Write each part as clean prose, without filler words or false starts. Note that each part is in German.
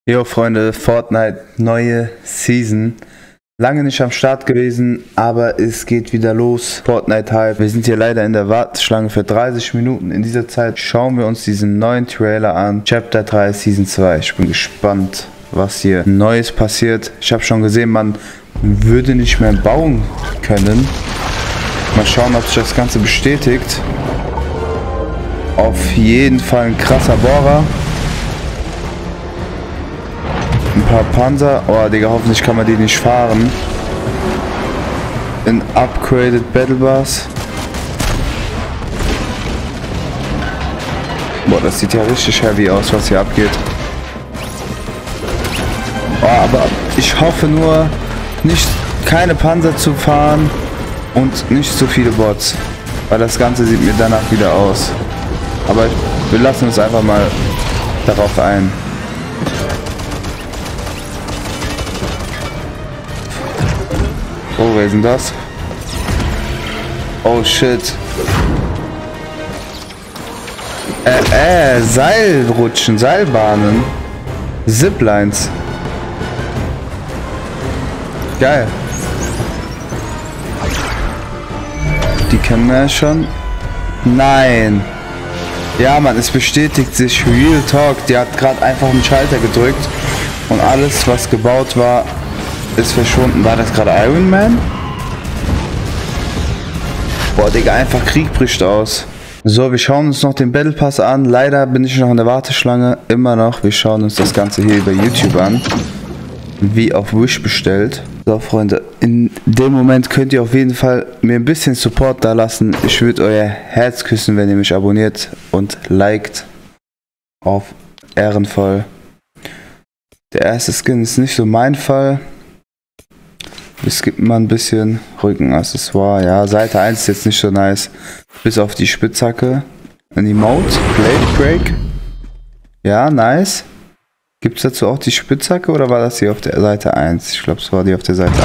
Jo Freunde, Fortnite, neue Season. Lange nicht am Start gewesen, aber es geht wieder los. Fortnite-Hype. Wir sind hier leider in der Warteschlange für 30 Minuten. In dieser Zeit schauen wir uns diesen neuen Trailer an. Chapter 3, Season 2. Ich bin gespannt, was hier Neues passiert. Ich habe schon gesehen, man würde nicht mehr bauen können. Mal schauen, ob sich das Ganze bestätigt. Auf jeden Fall ein krasser Bohrer. Ein paar Panzer. Oh, Digga, hoffentlich kann man die nicht fahren. Ein Upgraded Battle Bus. Boah, das sieht ja richtig heavy aus, was hier abgeht. Oh, aber ich hoffe nur, keine Panzer zu fahren und nicht so viele Bots. Weil das Ganze sieht mir danach wieder aus. Aber wir lassen uns einfach mal darauf ein. Oh, wer ist denn das? Oh shit. Seilrutschen, Seilbahnen. Ziplines. Geil. Die kennen wir ja schon. Nein. Ja, Mann, es bestätigt sich. Real Talk. Die hat gerade einfach einen Schalter gedrückt. Und alles, was gebaut war, ist verschwunden. War das gerade Iron Man? Boah, Digga, einfach Krieg bricht aus. So, wir schauen uns noch den Battle Pass an. Leider bin ich noch in der Warteschlange. Immer noch. Wir schauen uns das Ganze hier über YouTube an. Wie auf Wish bestellt. So, Freunde, in dem Moment könnt ihr auf jeden Fall mir ein bisschen Support da lassen. Ich würde euer Herz küssen, wenn ihr mich abonniert und liked. Auf ehrenvoll. Der erste Skin ist nicht so mein Fall. Wir skippen mal ein bisschen. Rückenaccessoire, ja. Seite 1 ist jetzt nicht so nice. Bis auf die Spitzhacke. Ein Emote. Blade Break. Ja, nice. Gibt es dazu auch die Spitzhacke oder war das hier auf der Seite 1? Ich glaube, es war die auf der Seite 1.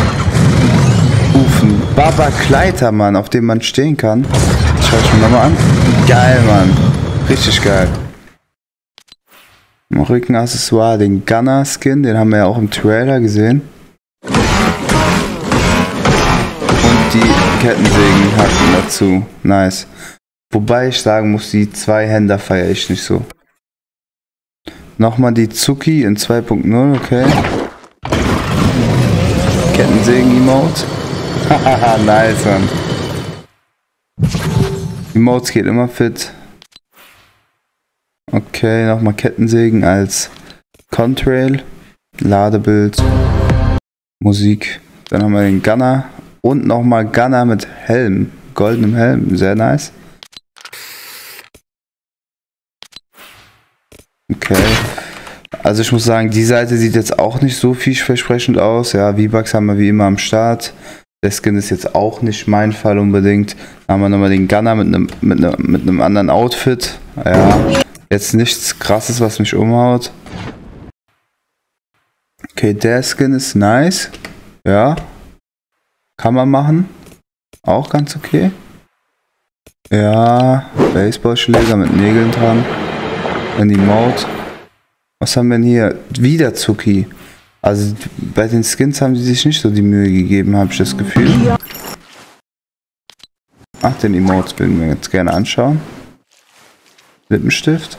Ein Baba Kleiter, Mann, auf dem man stehen kann. Schau ich mir nochmal an. Geil, Mann. Richtig geil. Rückenaccessoire, den Gunner Skin, den haben wir ja auch im Trailer gesehen. Die Kettensägenhaken dazu. Nice. Wobei ich sagen muss, die Zweihänder feiere ich nicht so. Nochmal die Zuki in 2.0, okay. Kettensägen-Emote. Haha, nice, Mann. Emotes geht immer fit. Okay, nochmal Kettensägen als Contrail. Ladebild. Musik. Dann haben wir den Gunner. Und nochmal Gunner mit Helm. Goldenem Helm. Sehr nice. Okay. Also ich muss sagen, die Seite sieht jetzt auch nicht so vielversprechend aus. Ja, V-Bucks haben wir wie immer am Start. Der Skin ist jetzt auch nicht mein Fall unbedingt. Dann haben wir nochmal den Gunner mit einem anderen Outfit. Ja, jetzt nichts krasses, was mich umhaut. Okay, der Skin ist nice. Ja. Kann man machen. Auch ganz okay. Ja, Baseballschläger mit Nägeln dran. Dann die Emote. Was haben wir denn hier? Wieder Zuki. Also bei den Skins haben die sich nicht so die Mühe gegeben, habe ich das Gefühl. Ach, den Emote würden wir jetzt gerne anschauen. Lippenstift.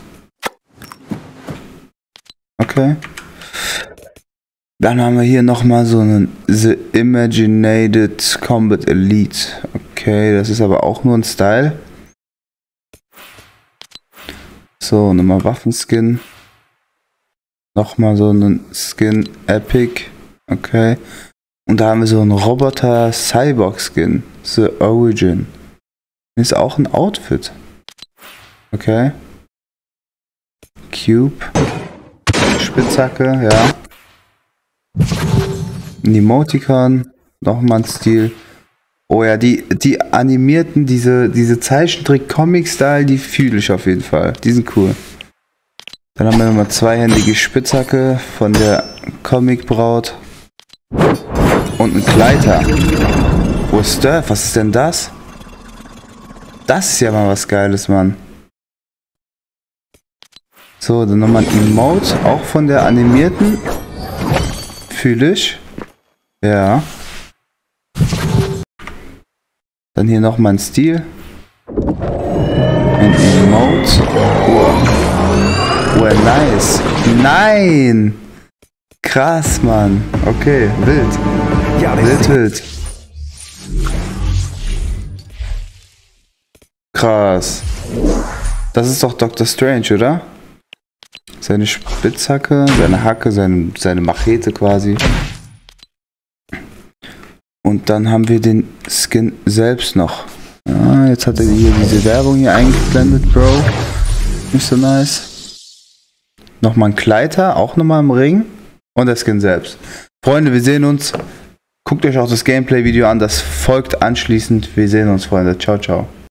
Okay. Dann haben wir hier nochmal so einen The Imaginated Combat Elite. Okay, das ist aber auch nur ein Style. So, nochmal Waffenskin. Nochmal so einen Skin Epic. Okay. Und da haben wir so einen Roboter Cyborg Skin. The Origin. Ist auch ein Outfit. Okay. Cube. Spitzhacke, ja. Ein Emoticon, nochmal ein Stil. Oh ja, die animierten, diese Zeichentrick-Comic-Style, die fühle ich auf jeden Fall. Die sind cool. Dann haben wir nochmal zweihändige Spitzhacke von der Comic-Braut. Und ein Gleiter. Wo ist der? Was ist denn das? Das ist ja mal was Geiles, Mann. So, dann nochmal ein Emote, auch von der animierten. Fühle ich. Ja. Dann hier nochmal ein Stil. Ein Emote. Oh, nice. Nein! Krass, Mann. Okay, wild. Ja, Wild. Krass. Das ist doch Dr. Strange, oder? Seine Spitzhacke, seine Hacke, seine Machete quasi. Und dann haben wir den Skin selbst noch. Ah, jetzt hat er hier diese Werbung hier eingeblendet, Bro. Nicht so nice. Nochmal ein Kleider, auch nochmal im Ring. Und der Skin selbst. Freunde, wir sehen uns. Guckt euch auch das Gameplay-Video an, das folgt anschließend. Wir sehen uns, Freunde. Ciao, ciao.